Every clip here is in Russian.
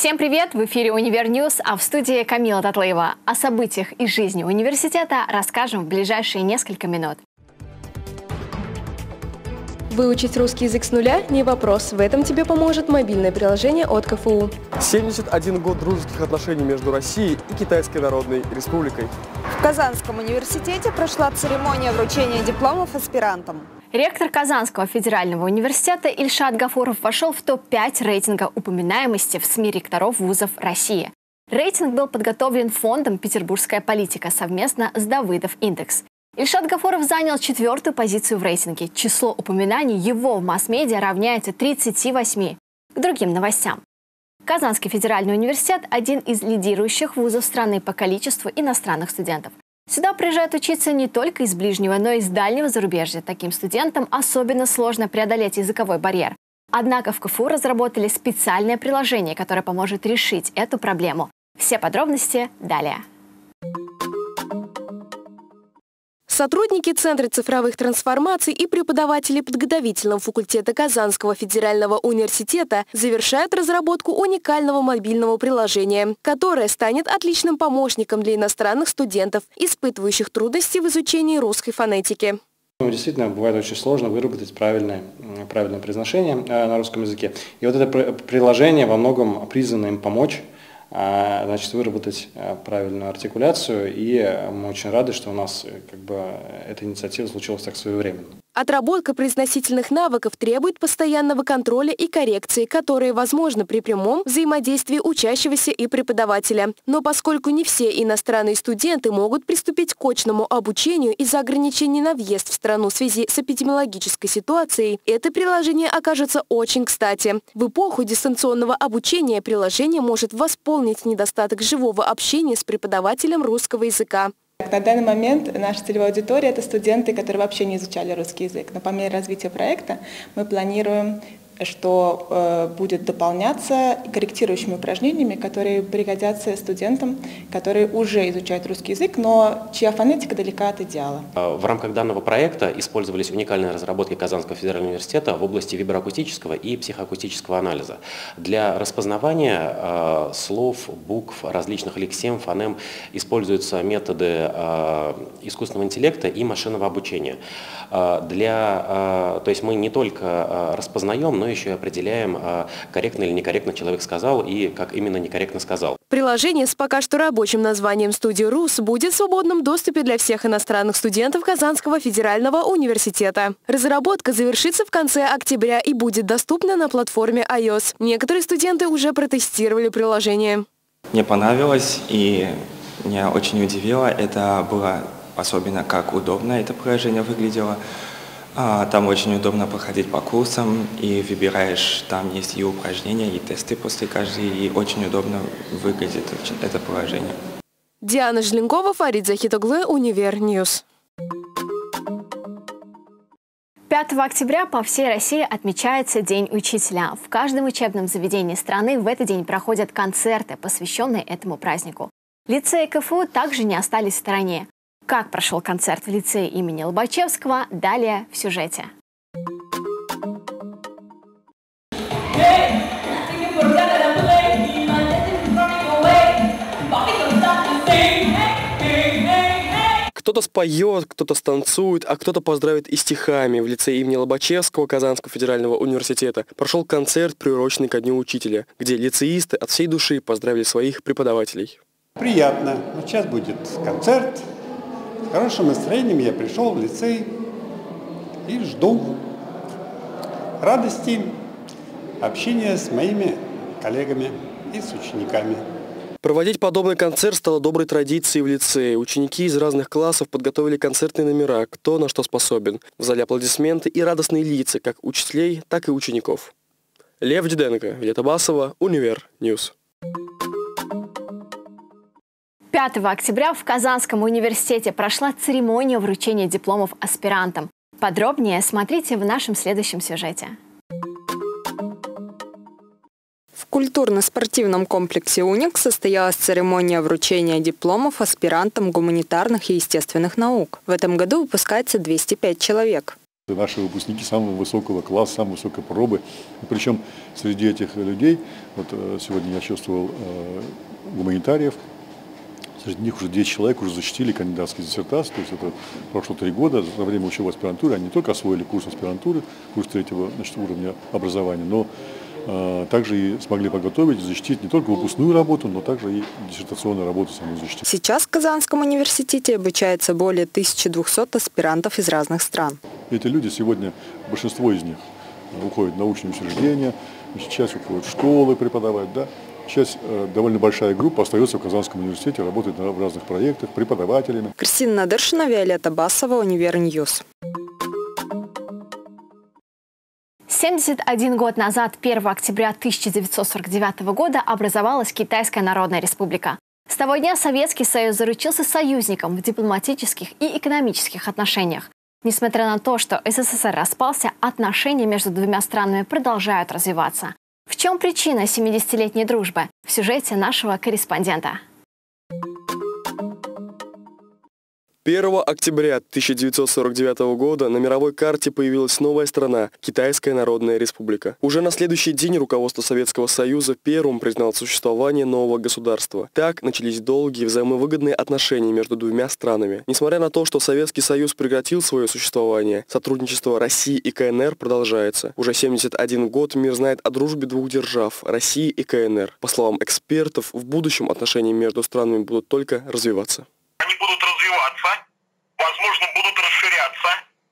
Всем привет! В эфире «Универньюз», а в студии Камила Татлыева. О событиях из жизни университета расскажем в ближайшие несколько минут. Выучить русский язык с нуля – не вопрос. В этом тебе поможет мобильное приложение от КФУ. 71 год дружеских отношений между Россией и Китайской Народной Республикой. В Казанском университете прошла церемония вручения дипломов аспирантам. Ректор Казанского федерального университета Ильшат Гафуров вошел в топ-5 рейтинга упоминаемости в СМИ ректоров вузов России. Рейтинг был подготовлен фондом «Петербургская политика» совместно с Давыдов Индекс. Ильшат Гафуров занял 4-ю позицию в рейтинге. Число упоминаний его в масс-медиа равняется 38. К другим новостям. Казанский федеральный университет – один из лидирующих вузов страны по количеству иностранных студентов. Сюда приезжают учиться не только из ближнего, но и из дальнего зарубежья. Таким студентам особенно сложно преодолеть языковой барьер. Однако в КФУ разработали специальное приложение, которое поможет решить эту проблему. Все подробности далее. Сотрудники Центра цифровых трансформаций и преподаватели подготовительного факультета Казанского федерального университета завершают разработку уникального мобильного приложения, которое станет отличным помощником для иностранных студентов, испытывающих трудности в изучении русской фонетики. Действительно, бывает очень сложно выработать правильное произношение на русском языке. И вот это приложение во многом призвано им помочь, выработать правильную артикуляцию, и мы очень рады, что у нас эта инициатива случилась так своевременно. Отработка произносительных навыков требует постоянного контроля и коррекции, которые возможны при прямом взаимодействии учащегося и преподавателя. Но поскольку не все иностранные студенты могут приступить к очному обучению из-за ограничений на въезд в страну в связи с эпидемиологической ситуацией, это приложение окажется очень кстати. В эпоху дистанционного обучения приложение может восполнить недостаток живого общения с преподавателем русского языка. На данный момент наша целевая аудитория – это студенты, которые вообще не изучали русский язык. Но по мере развития проекта мы планируем, что будет дополняться корректирующими упражнениями, которые пригодятся студентам, которые уже изучают русский язык, но чья фонетика далека от идеала. В рамках данного проекта использовались уникальные разработки Казанского федерального университета в области виброакустического и психоакустического анализа. Для распознавания слов, букв, различных лексем, фонем используются методы искусственного интеллекта и машинного обучения. То есть мы не только распознаем, но еще и определяем, корректно или некорректно человек сказал и как именно некорректно сказал. Приложение с пока что рабочим названием «Студия.Рус» будет в свободном доступе для всех иностранных студентов Казанского федерального университета. Разработка завершится в конце октября и будет доступна на платформе iOS. Некоторые студенты уже протестировали приложение. Мне понравилось и меня очень удивило. Это было особенно как удобно это приложение выглядело. Там очень удобно проходить по курсам, и выбираешь, там есть и упражнения, и тесты после каждой, и очень удобно выглядит это приложение. Диана Желенкова, Фарид Захитоглы, Универньюз. 5 октября по всей России отмечается День учителя. В каждом учебном заведении страны в этот день проходят концерты, посвященные этому празднику. Лицеи КФУ также не остались в стороне. Как прошел концерт в лицее имени Лобачевского, далее в сюжете. Кто-то споет, кто-то станцует, а кто-то поздравит и стихами. В лицее имени Лобачевского Казанского федерального университета прошел концерт, приуроченный ко Дню учителя, где лицеисты от всей души поздравили своих преподавателей. Приятно. Вот сейчас будет концерт. С хорошим настроением я пришел в лицей и жду радости общения с моими коллегами и с учениками. Проводить подобный концерт стало доброй традицией в лицее. Ученики из разных классов подготовили концертные номера, кто на что способен. В зале аплодисменты и радостные лица как учителей, так и учеников. Лев Диденко, Виолетта Басова, Универньюз. 5 октября в Казанском университете прошла церемония вручения дипломов аспирантам. Подробнее смотрите в нашем следующем сюжете. В культурно-спортивном комплексе «Уникс» состоялась церемония вручения дипломов аспирантам гуманитарных и естественных наук. В этом году выпускается 205 человек. Наши выпускники самого высокого класса, самой высокой пробы. И причем среди этих людей, вот сегодня я чувствовал гуманитариев, среди них уже 10 человек уже защитили кандидатские диссертации, то есть это прошло 3 года, за время учебы в аспирантуре они не только освоили курс аспирантуры, курс 3-го уровня образования, но также и смогли подготовить и защитить не только выпускную работу, но также и диссертационную работу саму защитить. Сейчас в Казанском университете обучается более 1200 аспирантов из разных стран. Эти люди сегодня, большинство из них, уходят в научные учреждения, часть уходит в школы преподавать, да? Часть, довольно большая группа, остается в Казанском университете, работает в разных проектах, преподавателями. Кристина Надыршина, Виолетта Басова, Универньюз. 71 год назад, 1 октября 1949 года, образовалась Китайская Народная Республика. С того дня Советский Союз заручился союзником в дипломатических и экономических отношениях. Несмотря на то, что СССР распался, отношения между двумя странами продолжают развиваться. В чем причина 70-летней дружбы? В сюжете нашего корреспондента. 1 октября 1949 года на мировой карте появилась новая страна – Китайская Народная Республика. Уже на следующий день руководство Советского Союза первым признало существование нового государства. Так начались долгие взаимовыгодные отношения между двумя странами. Несмотря на то, что Советский Союз прекратил свое существование, сотрудничество России и КНР продолжается. Уже 71 год мир знает о дружбе двух держав – России и КНР. По словам экспертов, в будущем отношения между странами будут только развиваться. Они будут развиваться, возможно, будут расширяться,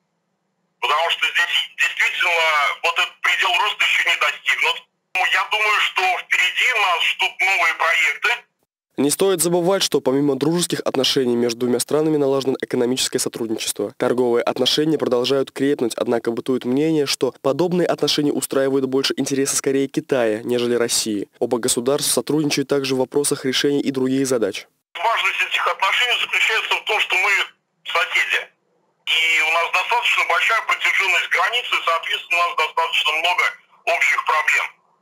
потому что здесь действительно вот этот предел роста еще не достигнут. Я думаю, что впереди нас ждут новые проекты. Не стоит забывать, что помимо дружеских отношений между двумя странами налажено экономическое сотрудничество. Торговые отношения продолжают крепнуть, однако бытует мнение, что подобные отношения устраивают больше интереса скорее Китая, нежели России. Оба государства сотрудничают также в вопросах решения и других задач. Важность этих отношений заключается в том, что мы соседи. И у нас достаточно большая протяженность границы, и, соответственно, у нас достаточно много общих проблем,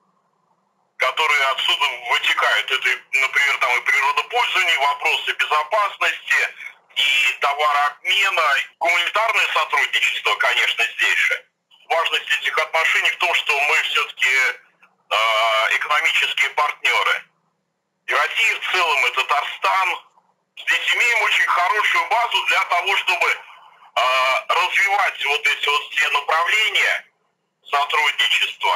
которые отсюда вытекают. Это, например, там и природопользование, вопросы безопасности, и товарообмена, гуманитарное сотрудничество, конечно, здесь же. Важность этих отношений в том, что мы все-таки экономические партнеры. И Россия в целом, и Татарстан. Здесь имеем очень хорошую базу для того, чтобы развивать вот эти вот все направления сотрудничества.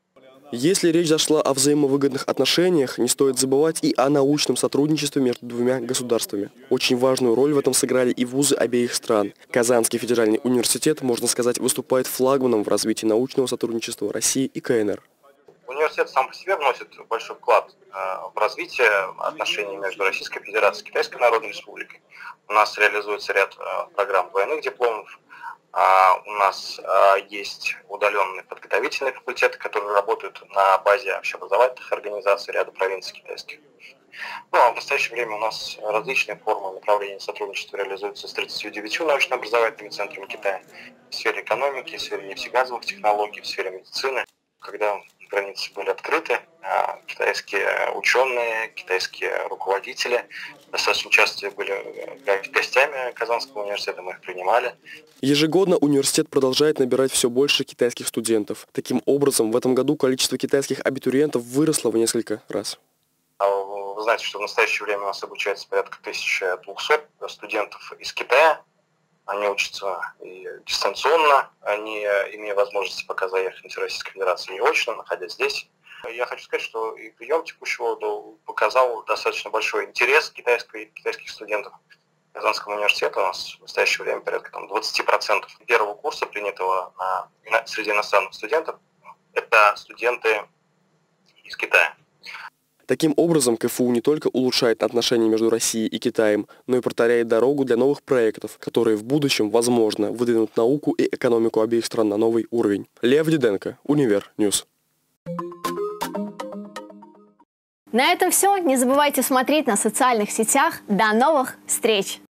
Если речь зашла о взаимовыгодных отношениях, не стоит забывать и о научном сотрудничестве между двумя государствами. Очень важную роль в этом сыграли и вузы обеих стран. Казанский федеральный университет, можно сказать, выступает флагманом в развитии научного сотрудничества России и КНР. Университет сам по себе вносит большой вклад в развитие отношений между Российской Федерацией и Китайской Народной Республикой. У нас реализуется ряд программ двойных дипломов. У нас есть удаленные подготовительные факультеты, которые работают на базе общеобразовательных организаций ряда провинций китайских. Ну а в настоящее время у нас различные формы направления сотрудничества реализуются с 39 научно-образовательными центрами Китая в сфере экономики, в сфере нефтегазовых технологий, в сфере медицины. Когда границы были открыты, китайские ученые, китайские руководители достаточно часто были гостями Казанского университета, мы их принимали. Ежегодно университет продолжает набирать все больше китайских студентов. Таким образом, в этом году количество китайских абитуриентов выросло в несколько раз. Вы знаете, что в настоящее время у нас обучается порядка 1200 студентов из Китая. Они учатся и дистанционно, они, имея возможности пока заехать на территорию Российской Федерации, не очно, находясь здесь. Я хочу сказать, что и прием текущего года показал достаточно большой интерес китайских студентов Казанского университета. У нас в настоящее время порядка 20% первого курса, принятого среди иностранных студентов, это студенты из Китая. Таким образом, КФУ не только улучшает отношения между Россией и Китаем, но и протаряет дорогу для новых проектов, которые в будущем, возможно, выдвинут науку и экономику обеих стран на новый уровень. Лев Диденко, Универньюз. На этом все. Не забывайте смотреть на социальных сетях. До новых встреч!